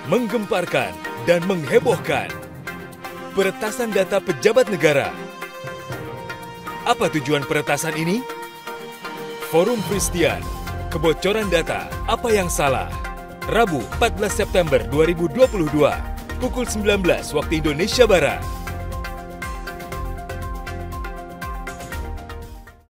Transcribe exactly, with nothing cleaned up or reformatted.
menggemparkan, dan menghebohkan. Peretasan data pejabat negara. Apa tujuan peretasan ini? Forum Christian, kebocoran data, apa yang salah? Rabu, empat belas September dua ribu dua puluh dua, pukul sembilan belas waktu Indonesia Barat.